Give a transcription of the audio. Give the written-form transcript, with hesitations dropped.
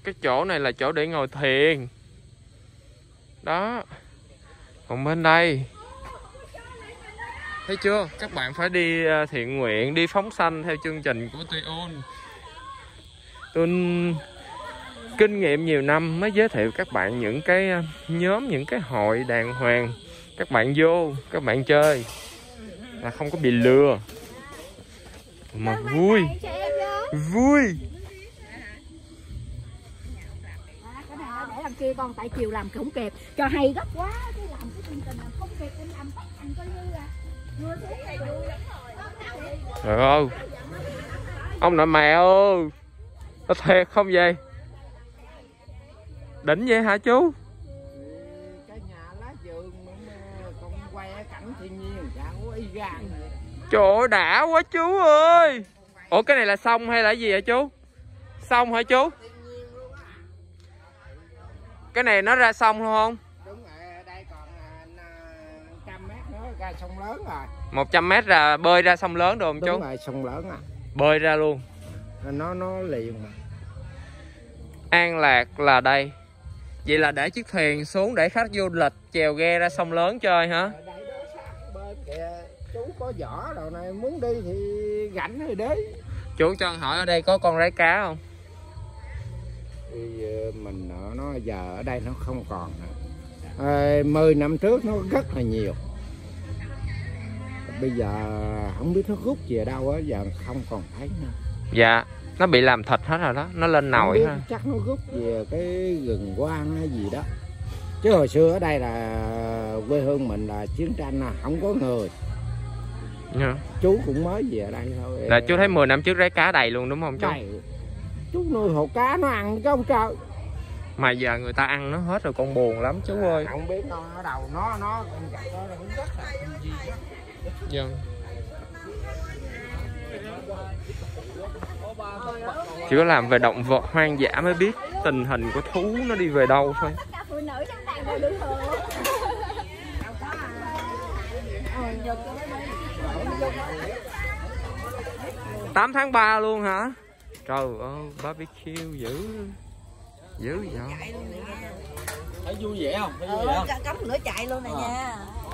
Cái chỗ này là chỗ để ngồi thiền. Đó. Còn bên đây, thấy chưa? Các bạn phải đi thiện nguyện, đi phóng sanh theo chương trình của Tuyun. Tôi kinh nghiệm nhiều năm mới giới thiệu các bạn những cái nhóm, những cái hội đàng hoàng. Các bạn vô, các bạn chơi là không có bị lừa. Mà vui. Vui. Để làm kia con, tại chiều làm không kịp, cho hay gấp quá, cái làm cái chương trình làm không kịp, em làm tất thành coi như là mưa xuống này vui lắm rồi. Trời ơi, ông nội mẹ ơi, có thiệt không vậy? Đỉnh vậy hả chú? Cái nhà lá vườn con quay cảnh thiên nhiên chẳng y gan. Trời ơi, đã quá chú ơi. Ủa cái này là sông hay là gì hả chú? Sông hả chú? Cái này nó ra sông luôn không? Đúng rồi, đây còn 100 mét nữa ra sông lớn rồi. 100 mét ra bơi ra sông lớn được không chú? Đúng rồi, sông lớn à. Bơi ra luôn. Nó liền mà. An Lạc là đây. Vậy là để chiếc thuyền xuống để khách du lịch chèo ghe ra sông lớn chơi hả? Đây đó sát bên kìa, chú có vỏ đồ này, muốn đi thì rảnh thì đi. Chú cho hỏi ở đây có con rái cá không? Thì mình nó giờ ở đây nó không còn nữa. 10 năm trước nó rất là nhiều. Bây giờ không biết nó rút về đâu á, giờ không còn thấy nữa. Dạ, nó bị làm thịt hết rồi đó, nó lên nồi ha. Chắc nó rút về cái rừng quang hay gì đó. Chứ hồi xưa ở đây là quê hương mình là chiến tranh là không có người. Yeah. Chú cũng mới về ở đây thôi. Là chú thấy 10 năm trước rái cá đầy luôn đúng không chú? Đầy. Chú nuôi hồ cá nó ăn chứ không trời. Mà giờ người ta ăn nó hết rồi, con buồn lắm chú ơi. Không biết nó ở đâu, nó con vật đó nó rất là gì đó. Vâng. Chỉ có làm về động vật hoang dã mới biết tình hình của thú nó đi về đâu thôi. 8 tháng 3 luôn hả? Trời ơi, barbecue dữ vậy. Thấy vui vẻ không? Thấy vui vẻ không? Cấm lửa chạy luôn này nha.